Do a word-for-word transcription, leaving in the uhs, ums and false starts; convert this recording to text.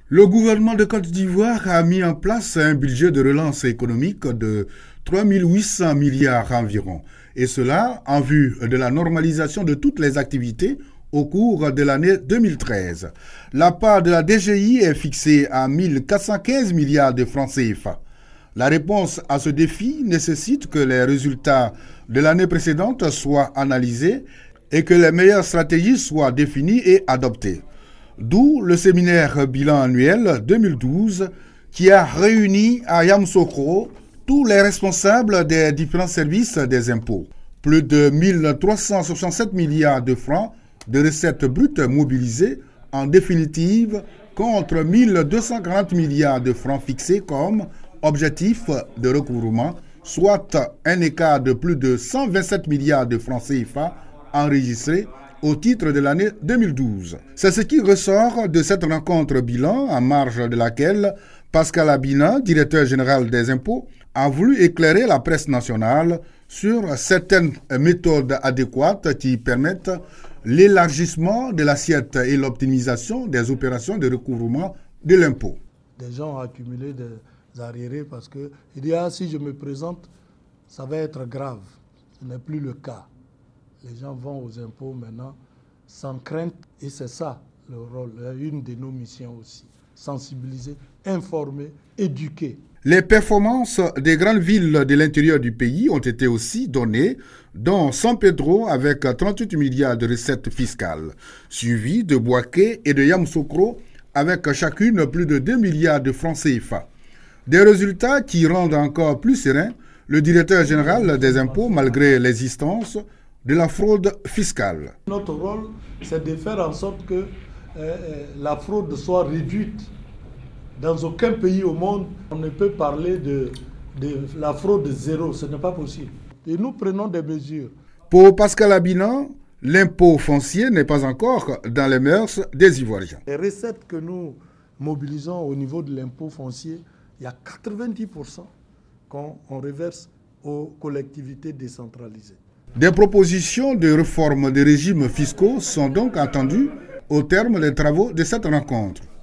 Le gouvernement de Côte d'Ivoire a mis en place un budget de relance économique de trois mille huit cents milliards environ, et cela en vue de la normalisation de toutes les activités au cours de l'année deux mille treize. La part de la D G I est fixée à mille quatre cent quinze milliards de francs C F A. La réponse à ce défi nécessite que les résultats de l'année précédente soient analysés et que les meilleures stratégies soient définies et adoptées. D'où le séminaire bilan annuel deux mille douze qui a réuni à Yamoussoukro tous les responsables des différents services des impôts. Plus de mille trois cent soixante-sept milliards de francs de recettes brutes mobilisées en définitive contre mille deux cent quarante milliards de francs fixés comme objectif de recouvrement, soit un écart de plus de cent vingt-sept milliards de francs C F A enregistrés au titre de l'année deux mille douze. C'est ce qui ressort de cette rencontre bilan en marge de laquelle Pascal Abina, directeur général des impôts, a voulu éclairer la presse nationale sur certaines méthodes adéquates qui permettent l'élargissement de l'assiette et l'optimisation des opérations de recouvrement de l'impôt. Des gens ont accumulé des arriérés parce que il dit ah, si je me présente, ça va être grave. Ce n'est plus le cas. Les gens vont aux impôts maintenant sans crainte et c'est ça le rôle, une de nos missions aussi. Sensibiliser, informer, éduquer. Les performances des grandes villes de l'intérieur du pays ont été aussi données, dont San Pedro avec trente-huit milliards de recettes fiscales, suivi de Bouaké et de Yamoussoukro avec chacune plus de deux milliards de francs C F A. Des résultats qui rendent encore plus serein le directeur général des impôts malgré l'existence de la fraude fiscale. Notre rôle, c'est de faire en sorte que euh, la fraude soit réduite. Dans aucun pays au monde, on ne peut parler de, de la fraude zéro, ce n'est pas possible. Et nous prenons des mesures. Pour Pascal Abina, l'impôt foncier n'est pas encore dans les mœurs des Ivoiriens. Les recettes que nous mobilisons au niveau de l'impôt foncier, il y a quatre-vingt-dix pour cent qu'on reverse aux collectivités décentralisées. Des propositions de réforme des régimes fiscaux sont donc attendues au terme des travaux de cette rencontre.